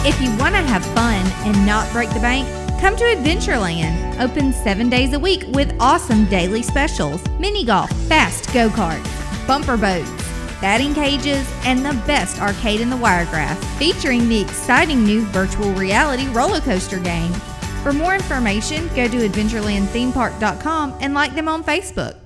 If you want to have fun and not break the bank, come to Adventureland. Open 7 days a week with awesome daily specials. Mini golf, fast go-karts, bumper boats, batting cages, and the best arcade in the Wiregrass, featuring the exciting new virtual reality roller coaster game. For more information, go to AdventurelandThemePark.com and like them on Facebook.